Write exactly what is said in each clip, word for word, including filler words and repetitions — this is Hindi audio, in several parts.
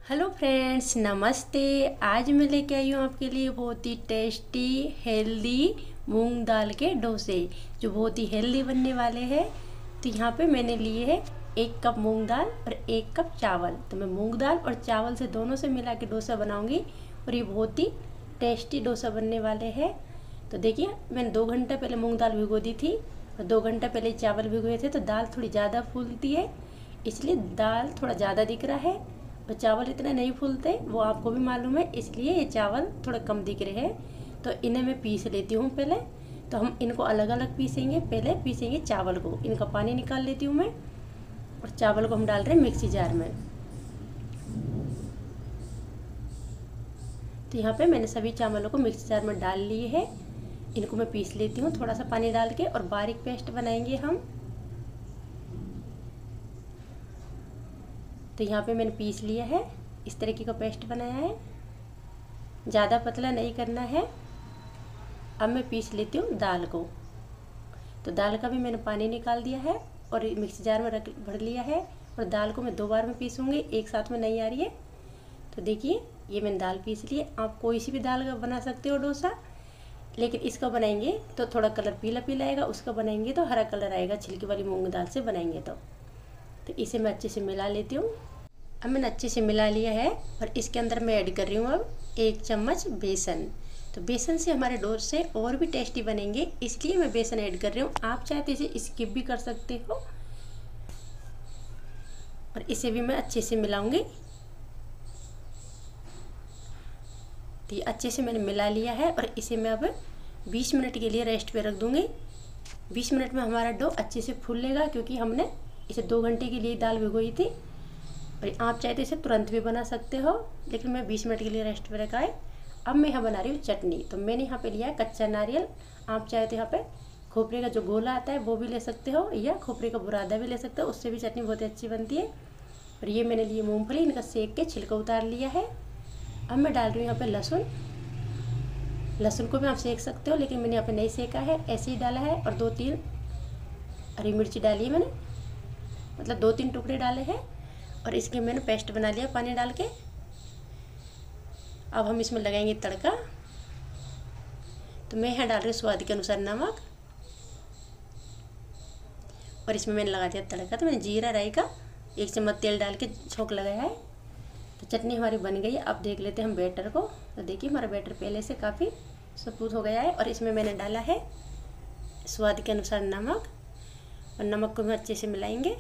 हेलो फ्रेंड्स, नमस्ते। आज मैं लेके आई हूँ आपके लिए बहुत ही टेस्टी हेल्दी मूंग दाल के डोसे जो बहुत ही हेल्दी बनने वाले हैं। तो यहाँ पे मैंने लिए है एक कप मूंग दाल और एक कप चावल। तो मैं मूंग दाल और चावल से दोनों से मिला के डोसा बनाऊँगी और ये बहुत ही टेस्टी डोसा बनने वाले हैं। तो देखिए, मैंने दो घंटा पहले मूँग दाल भिगो दी थी और दो घंटा पहले चावल भिगोए थे। तो दाल थोड़ी ज़्यादा फूलती है, इसलिए दाल थोड़ा ज़्यादा दिख रहा है और चावल इतने नहीं फूलते, वो आपको भी मालूम है, इसलिए ये चावल थोड़ा कम दिख रहे हैं। तो इन्हें मैं पीस लेती हूँ पहले। तो हम इनको अलग अलग पीसेंगे। पहले पीसेंगे चावल को, इनका पानी निकाल लेती हूँ मैं और चावल को हम डाल रहे हैं मिक्सी जार में। तो यहाँ पे मैंने सभी चावलों को मिक्सी जार में डाल लिए है। इनको मैं पीस लेती हूँ थोड़ा सा पानी डाल के और बारीक पेस्ट बनाएंगे हम। तो यहाँ पे मैंने पीस लिया है, इस तरीके का पेस्ट बनाया है, ज़्यादा पतला नहीं करना है। अब मैं पीस लेती हूँ दाल को। तो दाल का भी मैंने पानी निकाल दिया है और मिक्सी जार में रख भर लिया है और दाल को मैं दो बार में पीसूँगी, एक साथ में नहीं आ रही है। तो देखिए, ये मैंने दाल पीस ली है। आप कोई सी भी दाल का बना सकते हो डोसा, लेकिन इसका बनाएंगे तो थोड़ा कलर पीला पीला आएगा, उसका बनाएंगे तो हरा कलर आएगा, छिलकी वाली मूंग दाल से बनाएंगे तो। तो इसे मैं अच्छे से मिला लेती हूँ। अब मैंने अच्छे से मिला लिया है और इसके अंदर मैं ऐड कर रही हूँ अब एक चम्मच बेसन। तो बेसन से हमारे डोसे और भी टेस्टी बनेंगे, इसलिए मैं बेसन ऐड कर रही हूँ। आप चाहे तो इसे स्किप भी कर सकते हो। और इसे भी मैं अच्छे से मिलाऊंगी। तो ये अच्छे से मैंने मिला लिया है और इसे मैं अब बीस मिनट के लिए रेस्ट पे रख दूँगी। बीस मिनट में हमारा डो अच्छे से फूलेगा, क्योंकि हमने इसे दो घंटे के लिए दाल भिगोई थी। और आप चाहे तो इसे तुरंत भी बना सकते हो, लेकिन मैं बीस मिनट के लिए रेस्ट पे रखा है। अब मैं यहाँ बना रही हूँ चटनी। तो मैंने यहाँ पे लिया है कच्चा नारियल। आप चाहे तो यहाँ पे खोपरे का जो गोला आता है वो भी ले सकते हो, या खोपरे का बुरादा भी ले सकते हो, उससे भी चटनी बहुत अच्छी बनती है। और ये मैंने लिए मूँगफली, इनका सेक के छिलका उतार लिया है। अब मैं डाल रही हूँ यहाँ पर लहसुन। लहसुन को भी आप सेक सकते हो, लेकिन मैंने यहाँ पर नहीं सेका है, ऐसे ही डाला है। और दो तीन हरी मिर्ची डाली है मैंने, मतलब दो तीन टुकड़े डाले हैं। और इसके मैंने पेस्ट बना लिया पानी डाल के। अब हम इसमें लगाएंगे तड़का। तो मैं यहाँ डाल रही हूँ स्वाद के अनुसार नमक, और इसमें मैंने लगा दिया तड़का। तो मैंने जीरा राई का एक चम्मच तेल डाल के छोंक लगाया है। तो चटनी हमारी बन गई है। अब देख लेते हैं हम बैटर को। तो देखिए, हमारा बैटर पहले से काफ़ी स्मूथ हो गया है। और इसमें मैंने डाला है स्वाद के अनुसार नमक, और नमक को भी अच्छे से मिलाएंगे।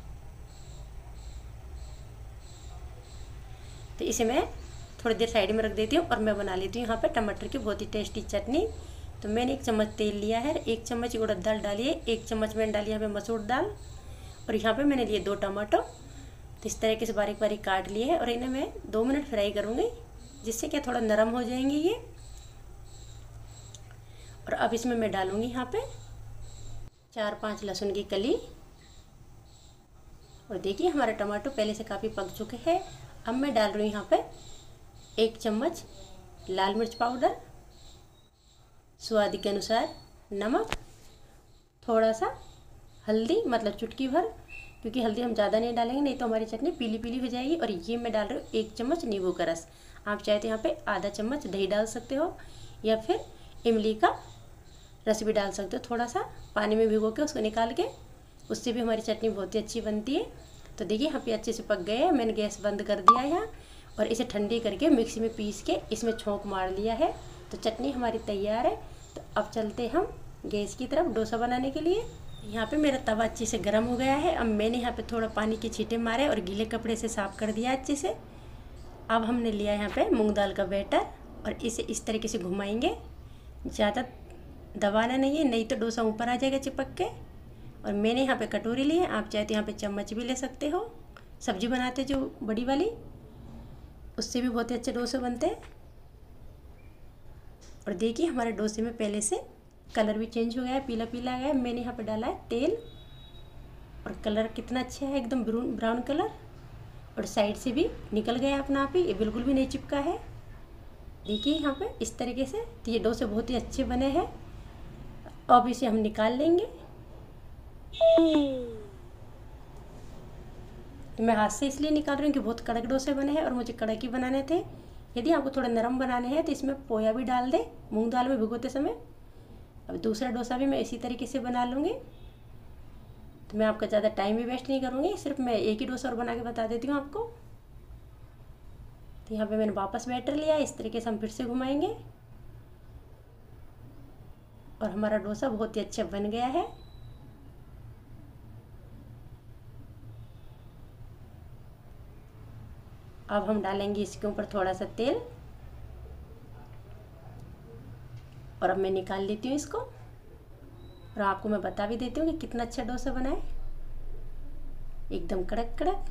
तो इसे मैं थोड़ी देर साइड में रख देती हूँ और मैं बना लेती हूँ यहाँ पे टमाटर की बहुत ही टेस्टी चटनी। तो मैंने एक चम्मच तेल लिया है, एक चम्मच उड़द दाल डाली है, एक चम्मच मैंने डाली यहाँ पे मसूर दाल, और यहाँ पे मैंने लिए दो टमाटो। तो इस तरीके से बारीक बारीक काट लिए है और इन्हें मैं दो मिनट फ्राई करूँगी, जिससे क्या थोड़ा नरम हो जाएंगे ये। और अब इसमें मैं डालूँगी यहाँ पे चार पाँच लहसुन की कली। और देखिए, हमारे टमाटो पहले से काफ़ी पक चुके हैं। अब मैं डाल रही हूँ यहाँ पे एक चम्मच लाल मिर्च पाउडर, स्वाद के अनुसार नमक, थोड़ा सा हल्दी, मतलब चुटकी भर, क्योंकि हल्दी हम ज़्यादा नहीं डालेंगे, नहीं तो हमारी चटनी पीली पीली हो जाएगी। और ये मैं डाल रही हूँ एक चम्मच नींबू का रस। आप चाहे तो यहाँ पे आधा चम्मच दही डाल सकते हो, या फिर इमली का रस भी डाल सकते हो, थोड़ा सा पानी में भिगो के उसको निकाल के, उससे भी हमारी चटनी बहुत ही अच्छी बनती है। तो देखिए, यहाँ पे अच्छे से पक गए हैं। मैंने गैस बंद कर दिया है यहाँ, और इसे ठंडी करके मिक्सी में पीस के इसमें छोंक मार लिया है। तो चटनी हमारी तैयार है। तो अब चलते हम गैस की तरफ डोसा बनाने के लिए। यहाँ पे मेरा तवा अच्छे से गर्म हो गया है। अब मैंने यहाँ पे थोड़ा पानी के छींटे मारे और गीले कपड़े से साफ़ कर दिया अच्छे से। अब हमने लिया यहाँ पे मूँग दाल का बैटर और इसे इस तरीके से घुमाएंगे, ज़्यादा दबाना नहीं है, नहीं तो डोसा ऊपर आ जाएगा चिपक के। और मैंने यहाँ पे कटोरी ली है, आप चाहे तो यहाँ पे चम्मच भी ले सकते हो। सब्जी बनाते जो बड़ी वाली, उससे भी बहुत ही अच्छे डोसे बनते हैं। और देखिए, हमारे डोसे में पहले से कलर भी चेंज हो गया है, पीला पीला आ गया है। मैंने यहाँ पे डाला है तेल, और कलर कितना अच्छा है, एकदम ब्राउन ब्राउन कलर। और साइड से भी निकल गया अपना आप ही, ये बिल्कुल भी नहीं चिपका है। देखिए यहाँ पे इस तरीके से। तो ये डोसे बहुत ही अच्छे बने हैं। अब इसे हम निकाल लेंगे। तो मैं हाथ से इसलिए निकाल रही हूँ कि बहुत कड़क डोसे बने हैं और मुझे कड़क ही बनाने थे। यदि आपको थोड़ा नरम बनाने हैं तो इसमें पोया भी डाल दें मूंग दाल में भिगोते समय। अब दूसरा डोसा भी मैं इसी तरीके से बना लूँगी। तो मैं आपका ज़्यादा टाइम भी वेस्ट नहीं करूँगी, सिर्फ मैं एक ही डोसा और बना के बता देती हूँ आपको। तो यहाँ पे मैंने वापस बैटर लिया, इस तरीके से हम फिर से घुमाएंगे और हमारा डोसा बहुत ही अच्छा बन गया है। अब हम डालेंगे इसके ऊपर थोड़ा सा तेल और अब मैं निकाल लेती हूँ इसको और आपको मैं बता भी देती हूँ कि कितना अच्छा डोसा बना है, एकदम कड़क कड़क।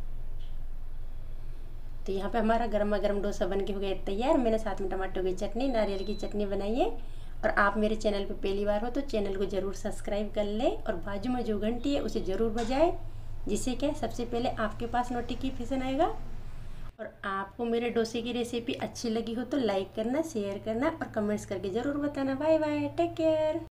तो यहाँ पे हमारा गर्मा गर्म डोसा बन के हो गया तैयार। मैंने साथ में टमाटर की चटनी, नारियल की चटनी बनाई है। और आप मेरे चैनल पे पहली बार हो तो चैनल को ज़रूर सब्सक्राइब कर लें और बाजू में जो घंटी है उसे ज़रूर बजाएं, जिससे क्या सबसे पहले आपके पास नोटिफिकेशन आएगा। और आपको मेरे डोसे की रेसिपी अच्छी लगी हो तो लाइक करना, शेयर करना और कमेंट्स करके ज़रूर बताना। Bye bye, take care.